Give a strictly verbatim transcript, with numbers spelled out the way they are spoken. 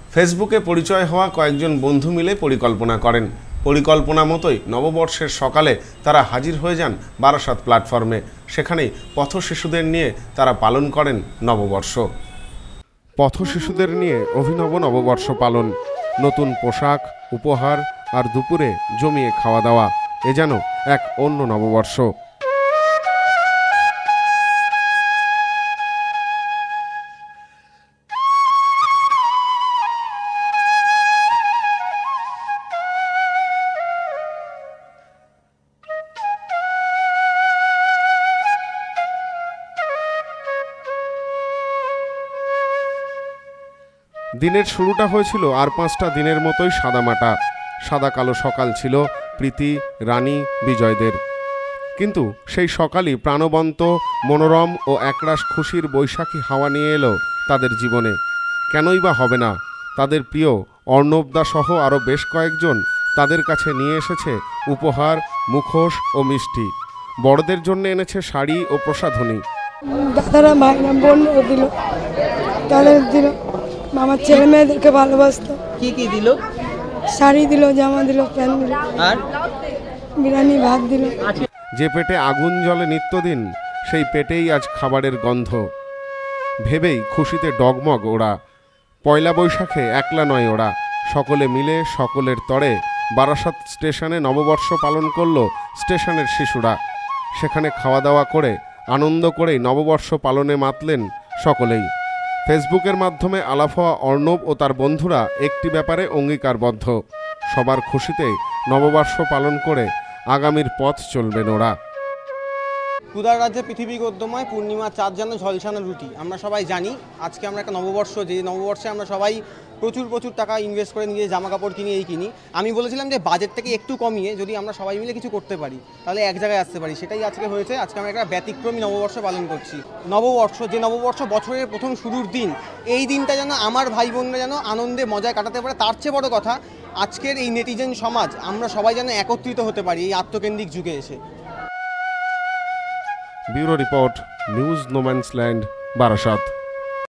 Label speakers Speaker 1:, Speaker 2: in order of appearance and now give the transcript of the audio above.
Speaker 1: ফেসবুকে পরিচয় হওয়া কয়েকজন বন্ধু মিলে পরিকল্পনা করেন। পরিকল্পনা মতোই নববর্ষের সকালে তারা হাজির হয়ে যান বারাসাত প্ল্যাটফর্মে। সেখানেই পথ শিশুদের নিয়ে তারা পালন করেন নববর্ষ। পথ শিশুদের নিয়ে অভিনব নববর্ষ পালন, নতুন পোশাক, উপহার আর দুপুরে জমিয়ে খাওয়া দাওয়া, এ যেন এক অন্য নববর্ষ। দিনের শুরুটা হয়েছিল আর পাঁচটা দিনের মতোই সাদামাটা। সাদা কালো সকাল ছিল প্রীতি, রানী, বিজয়দের। কিন্তু সেই সকালই প্রাণবন্ত, মনোরম ও একরাশ খুশির বৈশাখী হাওয়া নিয়ে এলো তাদের জীবনে। কেনই বা হবে না? তাদের প্রিয় অর্ণবদা সহ আরও বেশ কয়েকজন তাদের কাছে নিয়ে এসেছে উপহার, মুখোশ ও মিষ্টি। বড়দের জন্য এনেছে শাড়ি ও প্রসাধনী।
Speaker 2: দাদারা মায়েরা বোনরা দিল, তাদের দিল। আমার ছেলে মেয়েদেরকে ভালোবাসতো।
Speaker 3: কি কি দিল?
Speaker 2: শাড়ি দিল, জামা দিল, প্যান্ট দিল, আর বিরিয়ানি ভাত দিল।
Speaker 1: যে পেটে আগুন জ্বলে নিত্যদিন, সেই পেটেই আজ খাবারের গন্ধ। ভেবেই খুশিতে ডগমগ ওরা। পয়লা বৈশাখে একলা নয় ওরা, সকলে মিলে সকলের তরে বারাসাত স্টেশনে নববর্ষ পালন করল স্টেশনের শিশুরা। সেখানে খাওয়া দাওয়া করে আনন্দ করেই নববর্ষ পালনে মাতলেন সকলেই। ফেসবুকের মাধ্যমে আলাপ হওয়া অর্ণব ও তার বন্ধুরা একটি ব্যাপারে অঙ্গীকারবদ্ধ, সবার খুশিতে নববর্ষ পালন করে আগামীর পথ চলবেন ওরা।
Speaker 3: ক্ষুধার রাজ্যে পৃথিবী গদ্যময়, পূর্ণিমা চাঁদ যেন ঝলসানো রুটি। আমরা সবাই জানি আজকে আমরা একটা নববর্ষ, যে নববর্ষে আমরা সবাই প্রচুর প্রচুর টাকা ইনভেস্ট করে নিজের জামা কাপড় কিনে এই কিনি। আমি বলেছিলাম যে বাজেটটাকে একটু কমিয়ে যদি আমরা সবাই মিলে কিছু করতে পারি তাহলে এক জায়গায় আসতে পারি, সেটাই আজকে হয়েছে। আজকে আমরা একটা ব্যতিক্রমী নববর্ষ পালন করছি। নববর্ষ, যে নববর্ষ বছরের প্রথম শুরুর দিন, এই দিনটা যেন আমার ভাই বোনরা যেন আনন্দে মজায় কাটাতে পারে। তার চেয়ে বড় কথা, আজকের এই নেটিজেন সমাজ আমরা সবাই যেন একত্রিত হতে পারি এই আত্মকেন্দ্রিক যুগে এসে।
Speaker 1: Bureau report, news no man's land, Barasat.